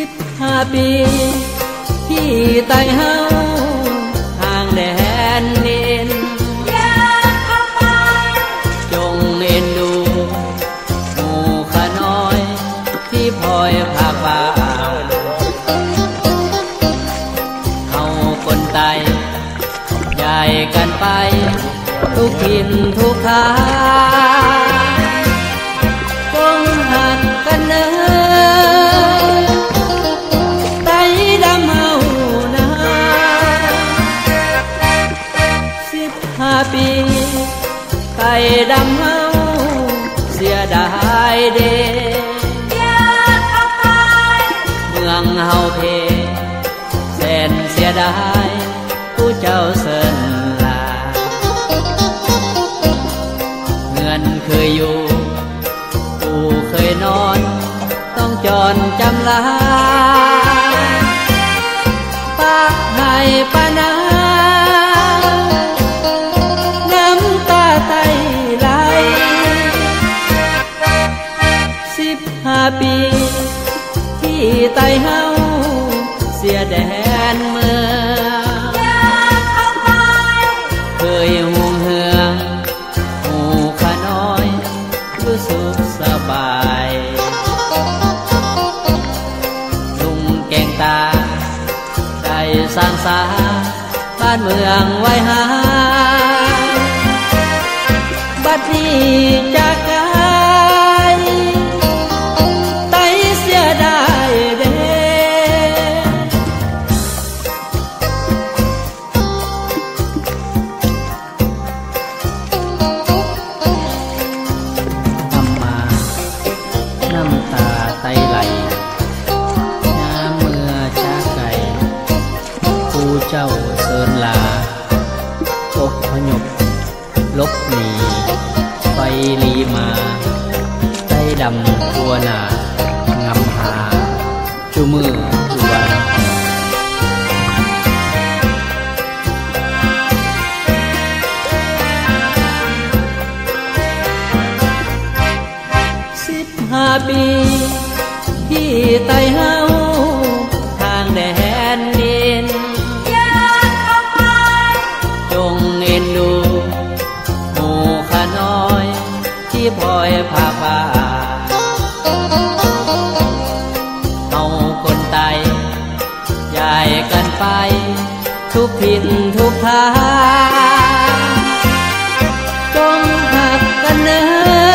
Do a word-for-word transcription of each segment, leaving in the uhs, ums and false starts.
สิบห้าปีที่ไต่เฮาห่างแดนดินจงเอ็นดูหมู่ข้าน้อยที่พลอยภาคบ่าเฮาคนไต่ย้ายกันไปทุกถิ่นทุกทางจงหักกันเนอไต่ดำเฮานาสิบห้าปีไต่ดำเฮาเสียดายเด้เมืองเฮาเพแสนเสียดายผู้เจ้าเสินลาเงินเคยอยู่ผู้เคยนอนต้องจรจำลาป้าให้ป้านาน้ำตาไตไหลสิบห้าปีที่ไต่เฮาเสียแดนเมืองเคยห่วงเหืองหมู่ข้าน้อยรู้สุขสบายลุงแกงตาได้สร้างสาบ้านเมืองไว้หาบัดนี้จากกายไต่เสียดายเด้ทำมาน้ำตาไตไหลน้ำเมื่อจากไกลผู้เจ้าเสินลาอกพยพลบหนีไฟลีมาไต้ดำตัวหนางำหาจูมือจูวันสิบห้าปีที่ไต่เฮาทางแดนดินจงเอ็นดูหมู่ข้าน้อยที่พลอยพาพาเฮาคนไต่ย้ายกันไปทุกถิ่นทุกทางจงหักกันเนอ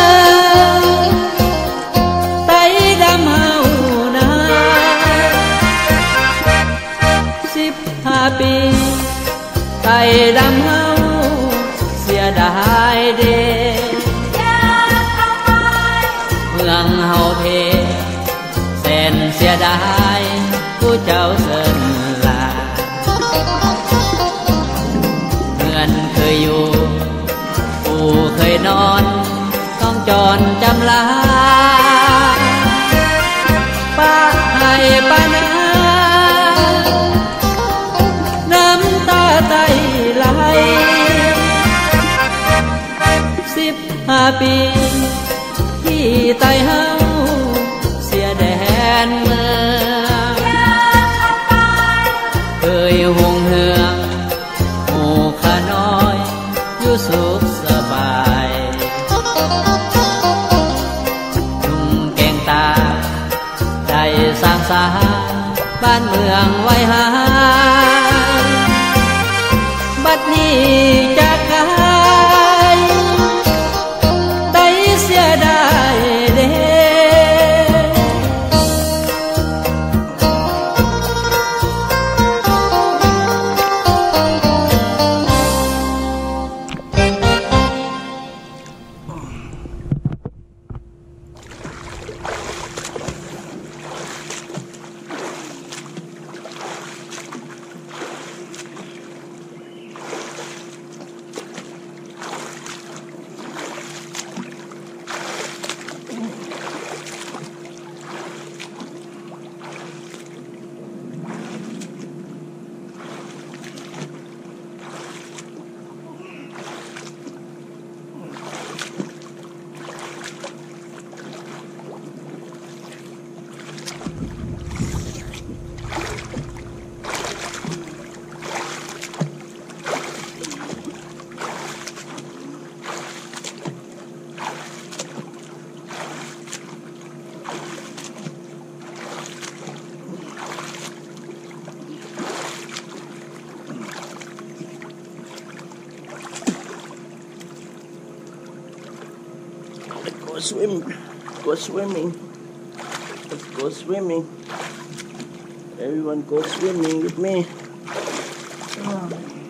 ไต่ดำเฮานาสิบห้าปีไต่ดำเฮาเสียดายเด้เมืองเฮาเพแสนเสียดายผู้เจ้าเสินลาเงินเคยอยู่ผู้เคยนอนต้องจรจำลาป้าให้ป้านาน้ำตาไตไหลสิบห้าปีที่ไต่เฮาเสียแดนเมืองเคยห่วงเหืองหมู่ข้าน้อยอยู่สุขสบายลุงแกงตาได้สร้างสาบ้านเมืองไว้หาบัดนี้จากกายไต่เสียดายเด้ go swim. Go swimming. Let's go swimming. Everyone go swimming with me. Oh.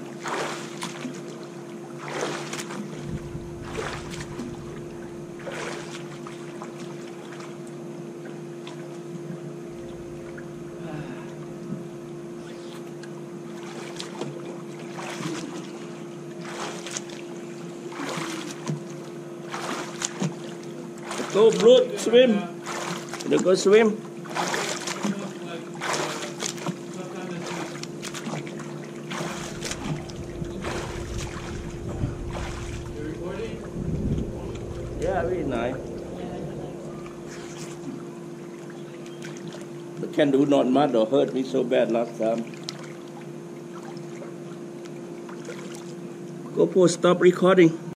Go, Brooke, swim. You go swim. Yeah, very nice. But can do not mud or hurt me so bad last time. GoPro, stop recording.